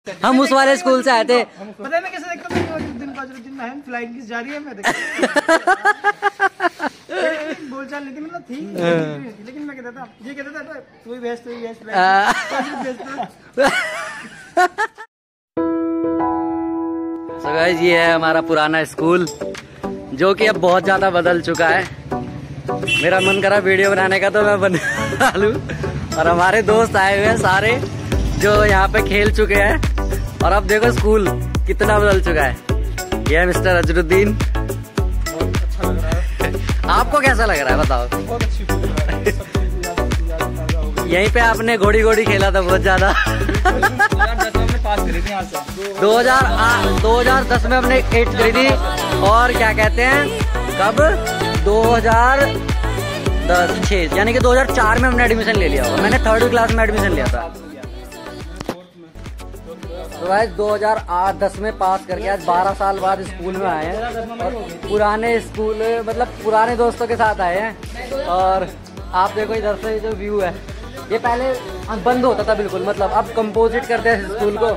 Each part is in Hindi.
हम उस वाले स्कूल से आए थे। पता है मैं कैसे देखता हूँ अजरुद्दीन महम फ्लाइंग किस जा रही है, मैं देखता बोलचाल नहीं थी मतलब थी, लेकिन मैं कहता था ये कहता था तू ही भेज So guys, ये है हमारा पुराना स्कूल जो कि अब बहुत ज्यादा बदल चुका है। मेरा मन करा वीडियो बनाने का तो मैं बना लूं, और हमारे दोस्त आए हुए हैं सारे जो यहाँ पे खेल चुके हैं, और अब देखो स्कूल कितना बदल चुका है। ये है मिस्टर अजरुद्दीन। बहुत अच्छा लग रहा है। आपको कैसा लग रहा है बताओ? बहुत अच्छी फील हो रहा है। यहीं पे आपने घोड़ी घोड़ी खेला था बहुत ज्यादा। 2010 में हमने 8th करी थी, और क्या कहते हैं कब 2006 यानी कि 2004 में हमने एडमिशन ले लिया होगा। मैंने 3rd क्लास में एडमिशन लिया था। तो गाइस 2010 में पास करके आज 12 साल बाद स्कूल में आए हैं, और पुराने स्कूल मतलब पुराने दोस्तों के साथ आए हैं। और आप देखो इधर से जो व्यू है, ये पहले बंद होता था बिल्कुल, मतलब अब कंपोजिट करते हैं स्कूल को।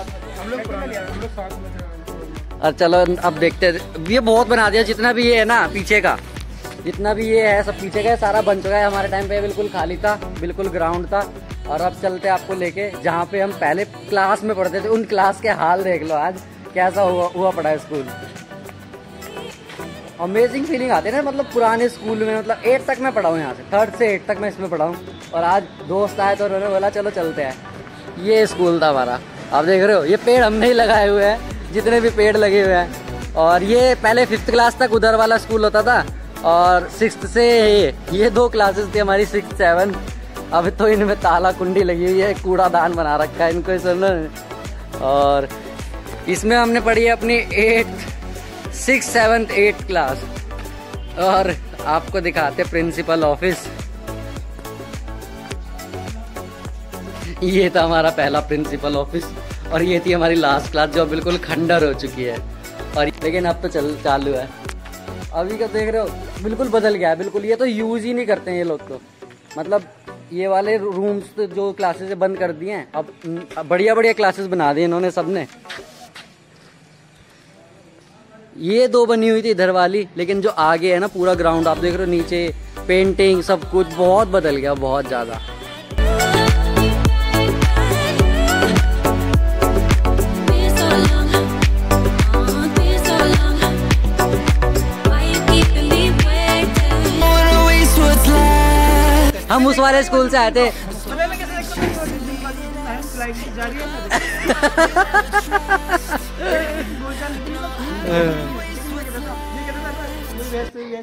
और चलो अब देखते हैं, ये बहुत बना दिया जितना भी ये है ना पीछे का, जितना भी ये है सब पीछे का सारा बन चुका है। हमारे टाइम पे बिल्कुल खाली था, बिल्कुल ग्राउंड था। और अब चलते आपको लेके जहाँ पे हम पहले क्लास में पढ़ते थे, उन क्लास के हाल देख लो आज कैसा हुआ पड़ा है स्कूल। अमेजिंग फीलिंग आती है ना, मतलब पुराने स्कूल में, मतलब 8 तक मैं पढ़ा हूँ यहाँ से, 3rd से 8 तक मैं इसमें पढ़ा हूँ। और आज दोस्त आए तो उन्होंने बोला चलो चलते हैं। ये स्कूल था हमारा, आप देख रहे हो ये पेड़ हमने ही लगाए हुए हैं, जितने भी पेड़ लगे हुए हैं। और ये पहले 5th क्लास तक उधर वाला स्कूल होता था, और 6th से ये 2 क्लासेस थी हमारी, 6th 7। अब तो इनमें ताला कुंडी लगी हुई है, कूड़ादान बना रखा है इनको सुन। और इसमें हमने पढ़ी है अपनी 8th 6th 7th 8th class. और आपको दिखाते प्रिंसिपल ऑफिस। ये था हमारा पहला प्रिंसिपल ऑफिस, और ये थी हमारी लास्ट क्लास जो बिल्कुल खंडर हो चुकी है। और लेकिन अब तो चालू है। अभी का देख रहे हो बिल्कुल बदल गया है, बिल्कुल ये तो यूज ही नहीं करते हैं ये लोग तो। मतलब ये वाले रूम्स तो जो क्लासेस बंद कर दिए हैं, अब बढ़िया बढ़िया क्लासेस बना दिए इन्होंने सबने। ये 2 बनी हुई थी इधर वाली, लेकिन जो आगे है ना पूरा ग्राउंड आप देख रहे हो, नीचे पेंटिंग सब कुछ बहुत बदल गया, बहुत ज्यादा। हम उस वाले स्कूल से आए थे। पता है मैं कैसे देखता हूँ अजरुद्दीन महम फ्लाइंग किस जा रही है, मैं बोलचाल नहीं थी मतलब थी, लेकिन मैं कहता था ये कहता था तू ही भेज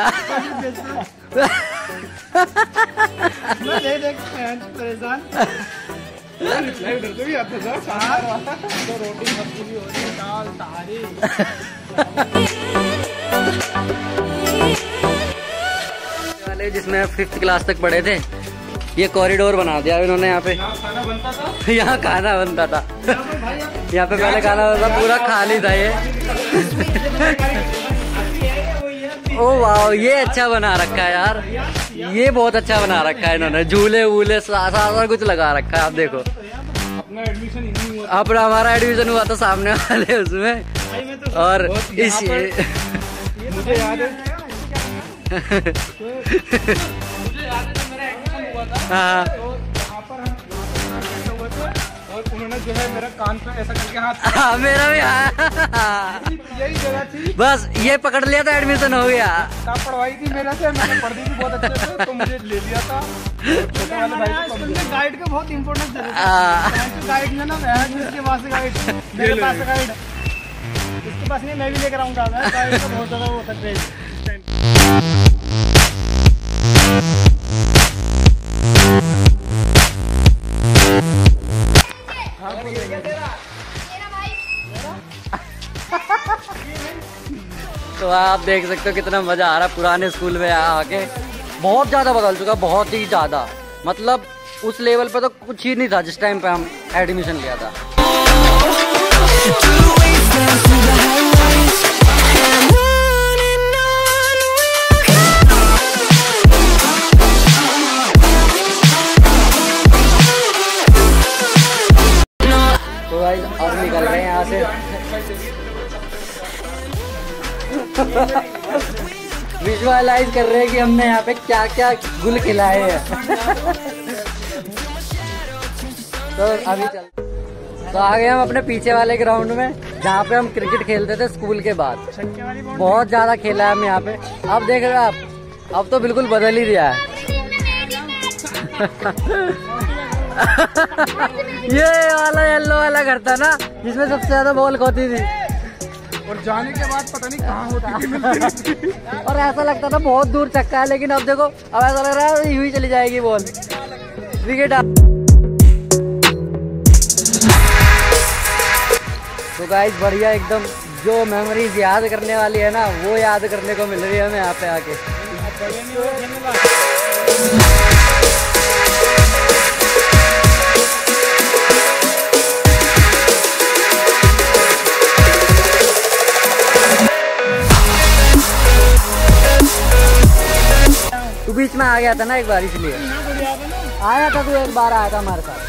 मैं देख परेशान रिप्लाई करते भी आता था। तो रोटी सब्जी भी हो रही है, दाल तारी। जिसमें 5th क्लास तक पढ़े थे, ये कॉरिडोर बना दिया इन्होंने। यहाँ पे खाना बनता था, यहाँ खाना बनता था, यहाँ पे पहले खाना बनता था, पूरा खाली था ये। ओ वाह, ये अच्छा बना रखा है यार, ये बहुत अच्छा बना रखा है इन्होंने। झूले वूले सारा कुछ लगा रखा है। आप देखो अपना एडमिशन अपना हमारा एडमिशन हुआ था सामने वाले उसमें। और इस मुझे याद है मुझे याद है जब मेरा एडमिशन हुआ था, हाँ। तो यहाँ पर हम हुए थे, और उन्होंने जो है मेरा कान पे ऐसा करके हाथ, मेरा भी यही जगह थी, बस ये पकड़ लिया था, एडमिशन हो गया। किताब पढ़वाई थी मेरे से, मैंने पढ़ दी थी बहुत अच्छे से, तो मुझे ले लिया था। छोटे वाले भाई को गाइड का बहुत इंपॉर्टेंस है, गाइड में ना जिसके पास गाइड, मेरे पास गाइड, इसके पास नहीं, मैं भी लेकर आऊंगा। गाइड का बहुत ज्यादा वो होता है। तो आप देख सकते हो कितना मजा आ रहा है पुराने स्कूल में आके। बहुत ज्यादा बदल चुका, बहुत ही ज्यादा, मतलब उस लेवल पे तो कुछ ही नहीं था जिस टाइम पे हम एडमिशन लिया था। गाइस अब निकल रहे हैं यहाँ से। विजुअलाइज कर रहे हैं कि हमने यहाँ पे क्या क्या गुल खिलाए हैं। तो अभी तो आ गए हम अपने पीछे वाले ग्राउंड में जहाँ पे हम क्रिकेट खेलते थे स्कूल के बाद। बहुत ज्यादा खेला है हम यहाँ पे। अब देख रहे हो आप, अब तो बिल्कुल बदल ही दिया है। ये वाला येलो वाला घर था ना जिसमें सबसे ज्यादा बॉल खोती थी, और जाने के बाद पता नहीं कहाँ होती थी मिलती थी। और ऐसा लगता था बहुत दूर चक्का है, लेकिन अब देखो अब ऐसा लग रहा है यूं ही चली जाएगी बॉल। विकेट। तो गाइस बढ़िया एकदम जो मेमोरीज याद करने वाली है ना वो याद करने को मिल रही है हमें यहाँ पे आके। तू बीच में आ गया था ना एक बार, इसलिए आया था। तू एक बार आया था हमारे साथ,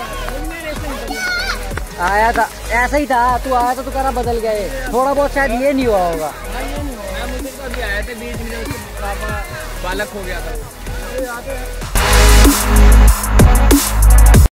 आया था ऐसा ही था। तू आया था तो करा बदल गए थोड़ा बहुत, शायद ये नहीं हुआ होगा। मुझे तो अभी आया था बीच में, बालक हो गया था।